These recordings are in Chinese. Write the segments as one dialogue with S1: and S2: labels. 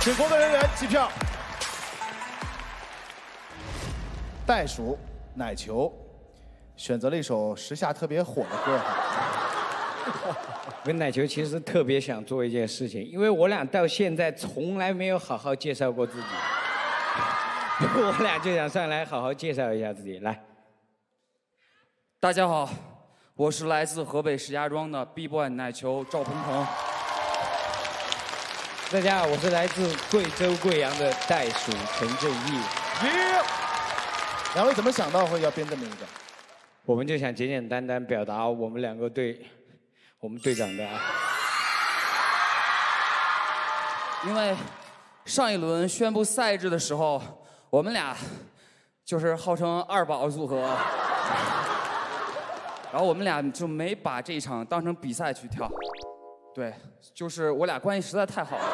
S1: 请工作人员计票。袋鼠、奶球选择了一首时下特别火的歌。
S2: 我跟奶球其实特别想做一件事情，因为我俩到现在从来没有好好介绍过自己，我俩就想上来好好介绍一下自己。来，
S3: 大家好，我是来自河北石家庄的 B-boy 奶球赵鹏鹏。
S2: 大家好，我是来自贵州贵阳的袋鼠陈正义。
S1: 两位怎么想到会要编这么一个？
S2: 我们就想简简单单表达我们两个对我们队长的爱。
S3: 因为上一轮宣布赛制的时候，我们俩就是号称二宝组合，然后我们俩就没把这一场当成比赛去跳。对，就是我俩关系实在太好了。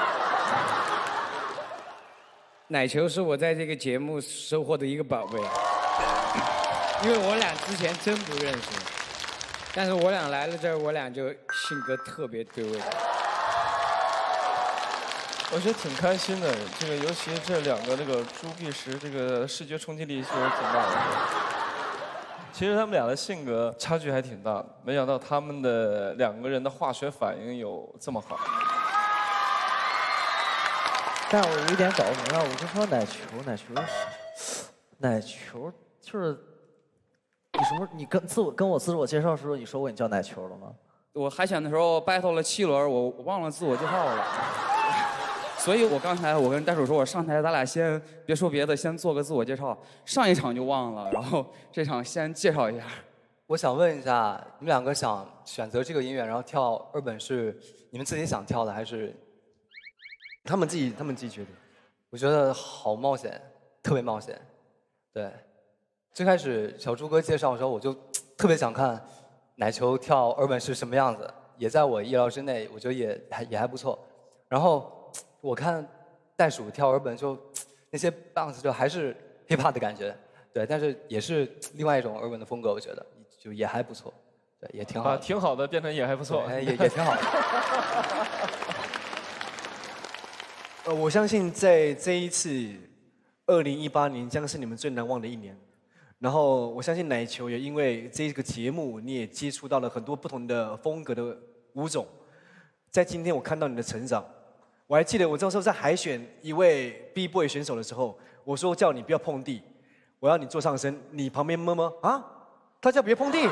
S2: 奶球是我在这个节目收获的一个宝贝，因为我俩之前真不认识，但是我俩来了这儿，我俩就性格特别对味。
S4: 我觉得挺开心的，这个尤其这两个这个朱碧石，这个视觉冲击力确实挺大的。其实他们俩的性格差距还挺大的，没想到他们的两个人的化学反应有这么好。
S5: 但我有一点搞不明白，我就说奶球就是你什么？你跟我自我介绍的时候，你说过你叫奶球了吗？
S3: 我海选的时候 battle 了7轮，我忘了自我介绍了。所以我刚才我跟袋鼠说，我上台咱俩先别说别的，先做个自我介绍。上一场就忘了，然后这场先介绍一下。
S6: 我想问一下，你们两个想选择这个音乐，然后跳二本是你们自己想跳的，还是
S5: 他们自己决定？
S6: 我觉得好冒险，特别冒险。对，最开始小朱哥介绍的时候，我就特别想看奶球跳二本是什么样子，也在我意料之内，我觉得也还不错。然后我看袋鼠跳二本就那些 bounce 就还是 hip hop 的感觉，对，但是也是另外一种二本的风格，我觉得就也还不错，对，也挺好的。
S4: 挺好的，变成也还不错，
S6: 也挺好的。
S5: 我相信在这一次2018年将是你们最难忘的一年。然后我相信奶球也因为这个节目，你也接触到了很多不同的风格的舞种。在今天我看到你的成长，我还记得我这时候在海选一位 B-boy 选手的时候，我说叫你不要碰地，我要你做上身，你旁边摸摸啊，他叫别碰地。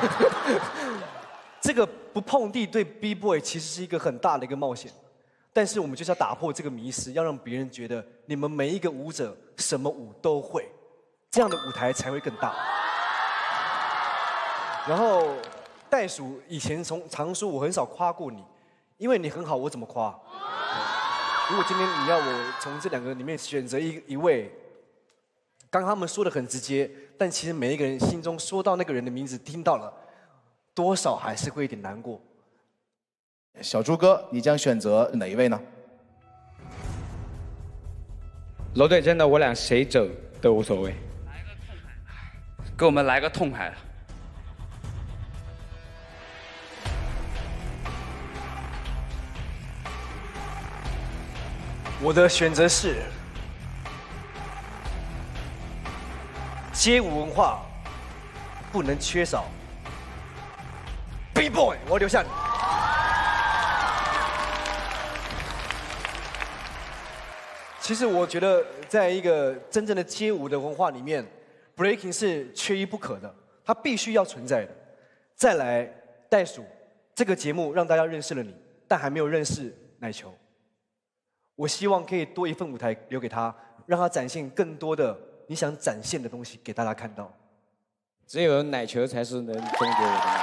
S5: 这个不碰地对 B-boy 其实是一个很大的一个冒险。但是我们就是要打破这个迷思，要让别人觉得你们每一个舞者什么舞都会，这样的舞台才会更大。然后袋鼠以前常说我很少夸过你，因为你很好，我怎么夸？如果今天你要我从这两个里面选择一位，刚他们说的很直接，但其实每一个人心中说到那个人的名字，听到了，多少还是会有点难过。
S1: 小朱哥，你将选择哪一位呢？
S2: 罗队真的，我俩谁走都无所谓。
S3: 给我们来个痛快的。
S5: 我的选择是街舞文化不能缺少 B-boy， 我要留下你。其实我觉得，在一个真正的街舞的文化里面 ，breaking 是缺一不可的，它必须要存在的。再来，袋鼠这个节目让大家认识了你，但还没有认识奶球。我希望可以多一份舞台留给他，让他展现更多的你想展现的东西给大家看到。
S2: 只有奶球才是能终结我的。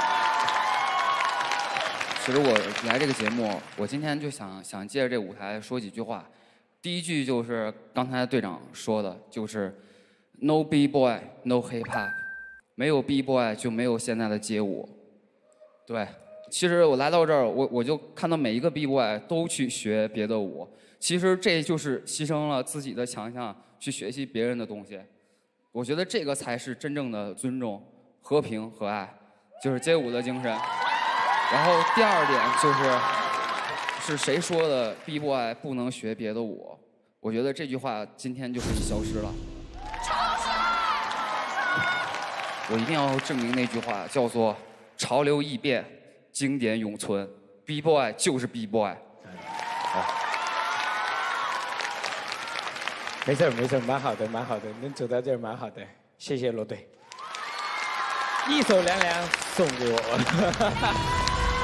S3: 其实我来这个节目，我今天就想借着这个舞台说几句话。第一句就是刚才队长说的，就是 No B-boy, no hip hop， 没有 B-boy 就没有现在的街舞。对，其实我来到这儿，我就看到每一个 B-boy 都去学别的舞，其实这就是牺牲了自己的强项去学习别人的东西。我觉得这个才是真正的尊重、和平和爱，就是街舞的精神。然后第二点就是是谁说的 B boy 不能学别的舞？我觉得这句话今天就可以消失了。我一定要证明那句话，叫做“潮流易变，经典永存 ”。B boy 就是 B boy。好，
S2: 没事没事，蛮好的蛮好的，能走到这儿蛮好的，谢谢罗队。一首凉凉送给我。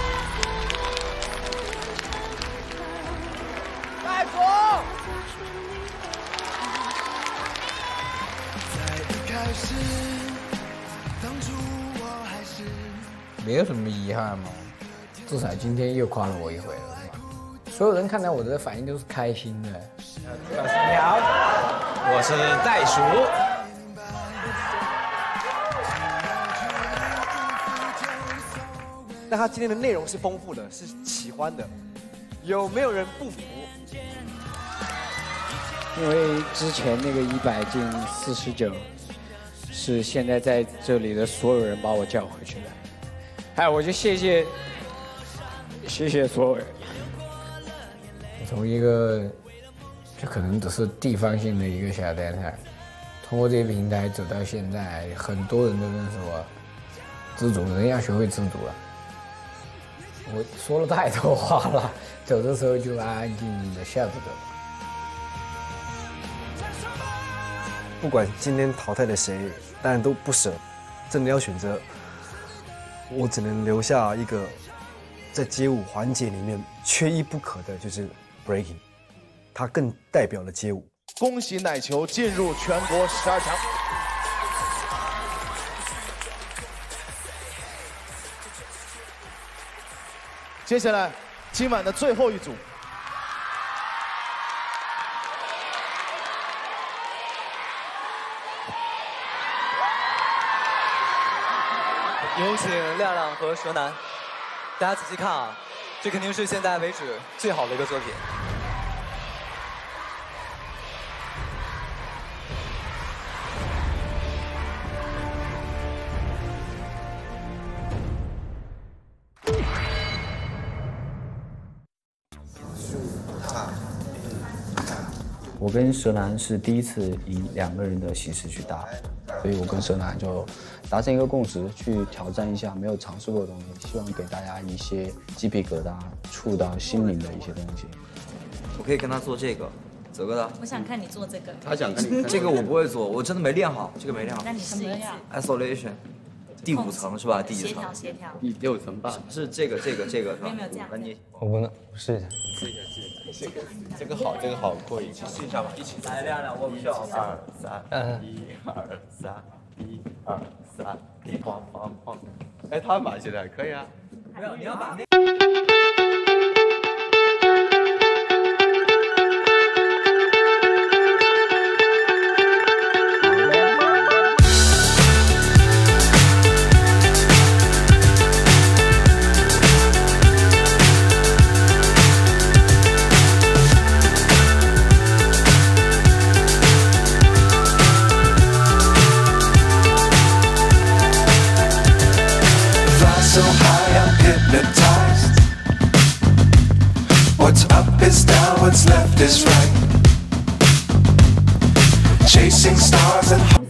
S7: 大夫。
S8: 没有什么遗憾嘛，至少今天又夸了我一回了，是吧？所有人看到我的反应都是开心的。
S7: 你好，我是袋鼠。
S5: 那他今天的内容是丰富的，是喜欢的，有没有人不服？
S2: 因为之前那个100进49，是现在在这里的所有人把我叫回去的。哎，我就谢谢所有人。
S8: 从一个就可能只是地方性的一个小电台，通过这个平台走到现在，很多人都认识我。知足，人要学会知足了。我说了太多话了，走的时候就安安静静的笑着走。
S5: 不管今天淘汰了谁，当然都不舍。真的要选择，我只能留下一个，在街舞环节里面缺一不可的，就是 breaking， 它更代表了街舞。
S1: 恭喜奶球进入全国12强。接下来，今晚的最后一组。
S6: 有请亮亮和蛇男，大家仔细看啊，这肯定是现在为止最好的一个作品。
S9: 我跟蛇男是第一次以2个人的形式去搭，所以我跟蛇男就达成一个共识，去挑战一下没有尝试过的东西，希望给大家一些鸡皮疙瘩、触到心灵的一些东西。
S10: 我可以跟他做这个，泽哥的。
S11: 我想看你做这个。
S10: 他想看你。这个我不会做，我真的没练好，这个没练好。
S11: 那你试一次。
S10: Isolation， 第5层是吧？第几层？
S11: 协调。
S3: 第6层吧。
S10: 是这个是吧？
S11: 没有这样。
S10: 那你
S8: 我不能试一下。
S7: 这个好过瘾，试一下吧，一起
S10: 来亮亮，我不需要。
S7: 1、2、3，1、2、3，晃。哎，他马现在可以啊。
S10: 没有，你要把那。
S12: So high, I'm hypnotized. What's up is down, what's left is right. Chasing stars and